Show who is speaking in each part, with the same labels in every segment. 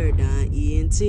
Speaker 1: Paradigm ENT.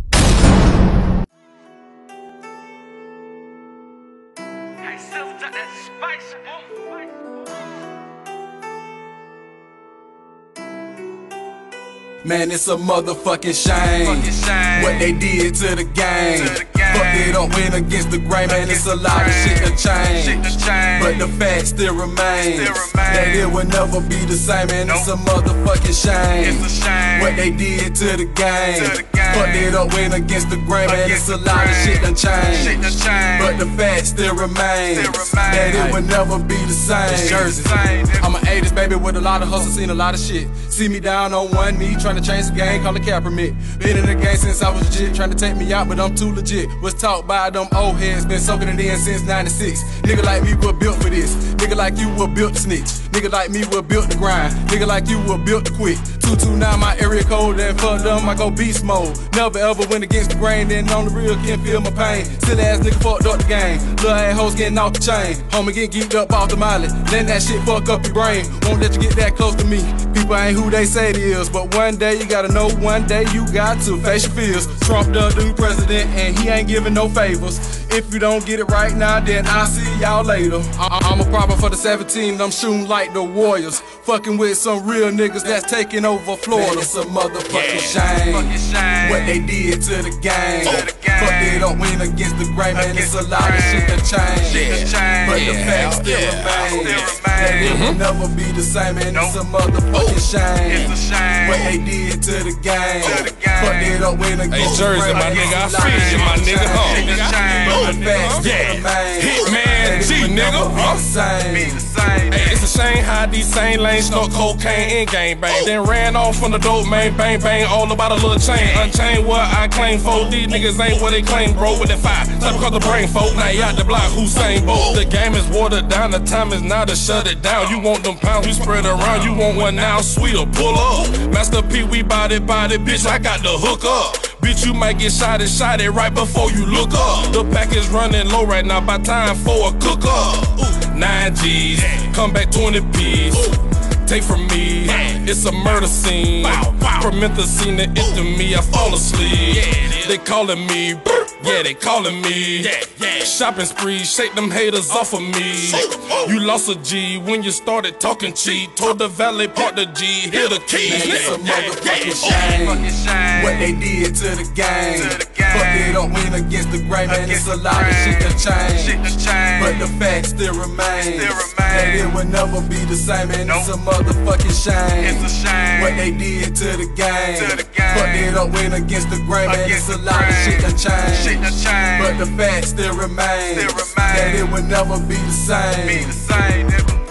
Speaker 2: Man, it's a motherfucking shame what they did to the game. Fuck, they don't win against the grain, man. It's a lot of shit to change, but the fact still remains that it will never be the same. Man, it's a motherfucking shame what they did to the game. Fuck, they don't win against the grain, man. It's a lot of shit to change, but the fact still remains that it will never be the same. Jersey, I'm an 80s baby with a lot of hustle, seen a lot of shit. See me down on one knee, trying to change the game, call it cap permit. Been in the game since I was legit, trying to take me out, but I'm too legit. Was taught by them old heads, been soaking it in since 96. Nigga like me was built for this, nigga like you was built to snitch. Nigga like me was built to grind, nigga like you was built to quit. 229 my area code, and fuck them, I go beast mode. Never ever went against the grain, then on the real can't feel my pain. Silly ass nigga fucked up the game, little ass hoes getting off the chain. Homie getting geeked up off the molly, then that shit fuck up your brain. Won't let you get that close to me. People ain't who they say it is, but one day you gotta know, one day you got to face your fears. Trump done the new president, and he ain't giving no favors. If you don't get it right now, then I'll see y'all later. I'm a problem for the 17, I'm shooting like the Warriors. Fucking with some real niggas that's taking over Florida. Man, it's a motherfucking shame what they did to the game. Fuck, they don't win against the grain, man. It's a lot of shit to change, but the fact still remains that it will never be the same. Man, it's a motherfucking shame what they did to the game. Fuck, they don't win against the grain,
Speaker 3: my nigga, I feel you, my nigga.
Speaker 2: But the fact still remains
Speaker 3: Hitman G, nigga. Hey, it's a shame how these same lanes snort cocaine and gang bang. Then ran off from the dope, man, bang bang, all about a little chain. Unchained what I claim for, these niggas ain't what they claim, bro. With the fire, time cause the brain folk, now you out the block, Hussein Bolt. The game is watered down, the time is now to shut it down. You want them pounds, we spread around, you want one now, sweeter, pull up. Master P, we body, bitch, I got the hook up. Bitch, you might get shot it right before you look up. The pack is running low right now, by time for a cook up. 9 G's, come back 20 P's. Take from me, it's a murder scene. Promethazine and into me, I fall asleep. They calling me, yeah, they calling me. Shopping spree, shake them haters off of me. You lost a G when you started talking cheap. Told the valet park the G, hit the key.
Speaker 2: Man, it's a motherfucking shame what they did to the game. Fuck, they don't win against the grain, man. It's a lot of shit to change, but the fact still remains that it will never be the same. Man, it's a motherfucking shame what they did to the game. Fuck, they don't win against the grain, man. It's a lot of shit to change, but the fact still remains that it will never be the same.